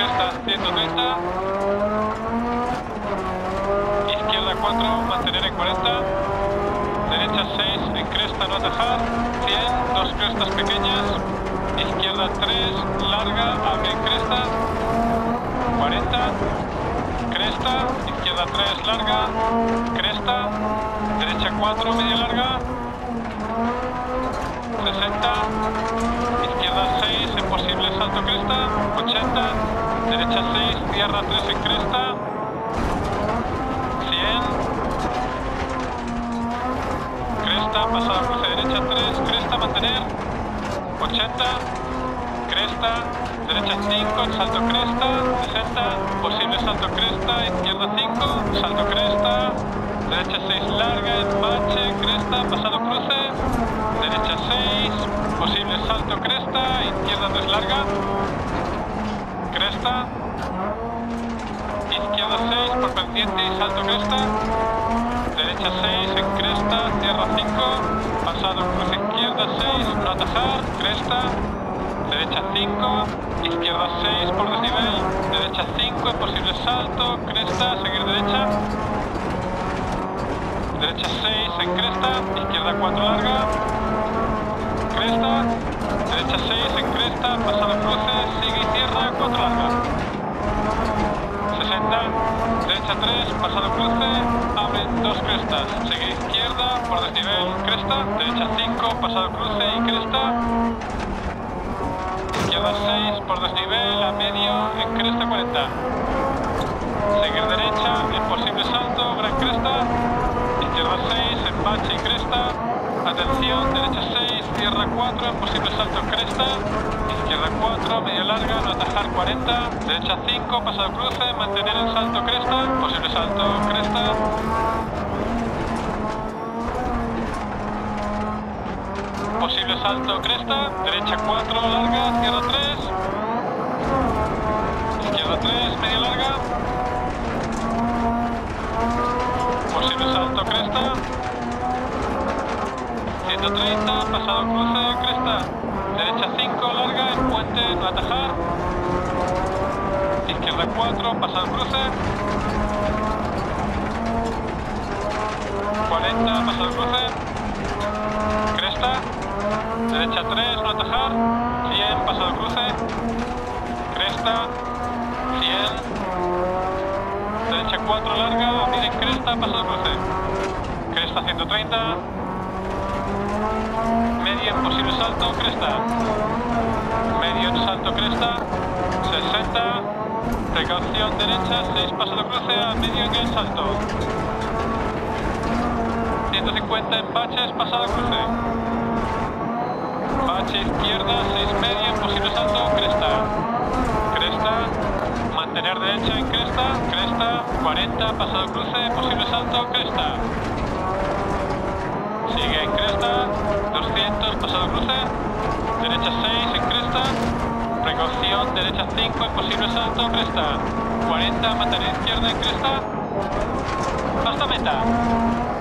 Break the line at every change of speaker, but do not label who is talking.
cresta 130. Izquierda 4, mantener en 40. Derecha 6, en cresta no atajar. 100, dos crestas pequeñas. Izquierda 3, larga, abre en cresta. 40. Cresta, izquierda 3, larga. Cresta, derecha 4, media larga. 60. Izquierda 6, en posible salto cresta. 80. Derecha 6, tierra 3 en cresta. 100. Cresta, pasada cruce derecha 3, cresta, mantener. 80. Cresta, derecha 5, en salto cresta. 60. Posible salto cresta, izquierda 5, salto cresta. Derecha 6, larga, empache, cresta, pasado cruce. Derecha 6, posible salto cresta, izquierda 3, larga. Cresta. Izquierda 6, por pendiente y salto cresta. Derecha 6, en cresta, tierra 5. Pasado cruce izquierda 6, no atajar, cresta. Derecha 5, izquierda 6 por desnivel. Derecha 5, posible salto, cresta, seguir derecha. Derecha 6 en cresta, izquierda 4 larga. Cresta, derecha 6 en cresta, pasado cruce, sigue y cierra, 4 larga. 60, derecha 3, pasado cruce, abren 2 crestas, sigue izquierda, por desnivel, cresta, derecha 5, pasado cruce y cresta. Izquierda 6, por desnivel, a medio, en cresta 40. Seguir derecha, en posible salto, gran cresta. Izquierda 6, empache y cresta. Atención, derecha 6, tierra 4, en posible salto cresta. Izquierda 4, media larga, no atajar 40. Derecha 5, pasado cruce, mantener el salto cresta. Posible salto cresta. Posible salto cresta. Derecha 4, larga, tierra 3. Izquierda 3, media larga. Posible salto cresta. 130, pasado cruce, cresta. Derecha 5, larga, en puente, no atajar. Izquierda 4, pasado cruce. 40, pasado cruce. Cresta. Derecha 3, no atajar. 100, pasado cruce. Cresta. 100. Derecha 4, larga, abrir en cresta, pasado cruce. Cresta 130. Medio en posible salto, cresta. Medio en salto, cresta. 60. Precaución derecha, 6, pasado cruce, a medio en el salto. 150 en baches, pasado cruce. Bache izquierda, 6 medio, en posible salto, cresta. Cresta. Mantener derecha en cresta, cresta, 40, pasado cruce, posible salto, cresta. Sigue en cresta, 200, pasado cruce, derecha 6 en cresta, precaución, derecha 5, en posible salto, cresta. 40, mantener izquierda en cresta, hasta meta.